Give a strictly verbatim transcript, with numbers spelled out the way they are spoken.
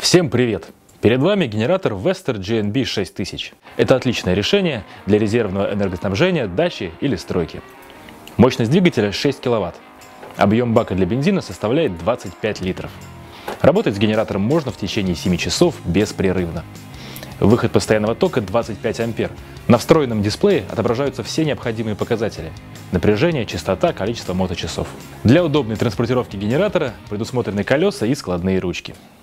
Всем привет! Перед вами генератор Vestor джи эн би шесть тысяч. Это отличное решение для резервного энергоснабжения дачи или стройки. Мощность двигателя шесть киловатт. Объем бака для бензина составляет двадцать пять литров. Работать с генератором можно в течение семи часов беспрерывно. Выход постоянного тока двадцать пять ампер. На встроенном дисплее отображаются все необходимые показатели: напряжение, частота, количество моточасов. Для удобной транспортировки генератора предусмотрены колеса и складные ручки.